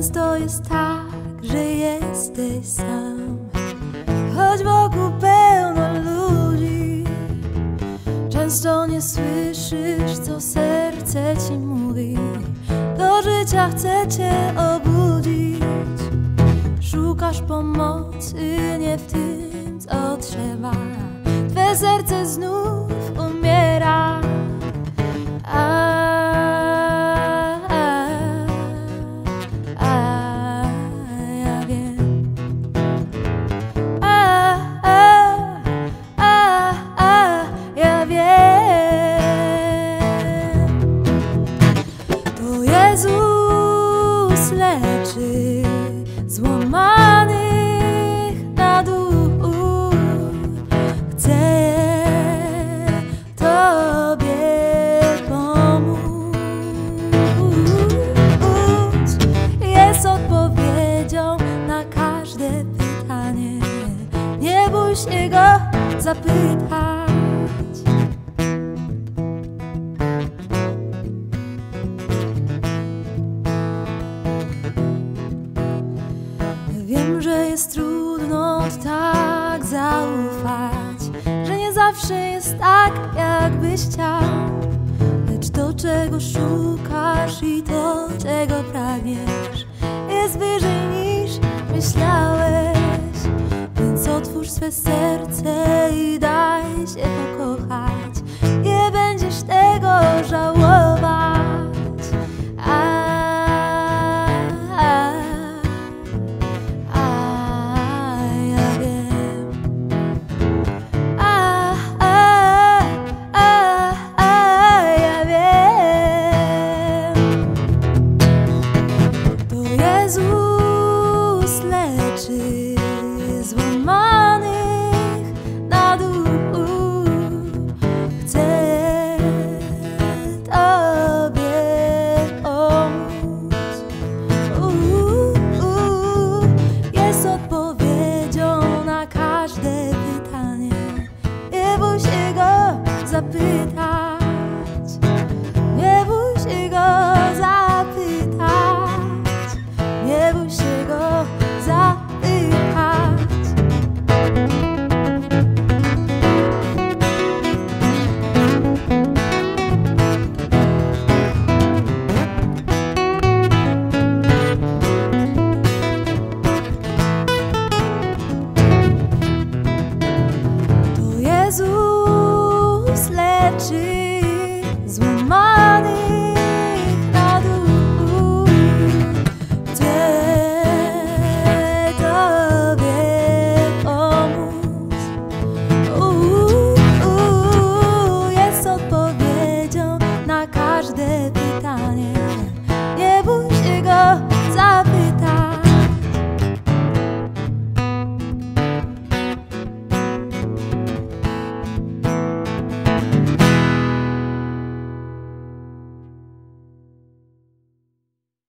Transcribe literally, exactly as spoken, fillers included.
Często jest tak, że jesteś sam, choć wokół pełno ludzi. Często nie słyszysz, co serce ci mówi. Do życia chce cię obudzić. Szukasz pomocy nie w tym, co trzeba. Twe serce znów umiera. A Jezus leczy złamanych na dół. Chce Tobie pomóc. Jest odpowiedzią na każde pytanie. Nie bój się Go zapytać. Wiem, że jest trudno tak zaufać, że nie zawsze jest tak, jak byś chciał. Lecz to, czego szukasz i to, czego pragniesz, jest wyżej niż myślałeś. Więc otwórz swe serce i daj się pokochać. Nie będziesz tego żałować.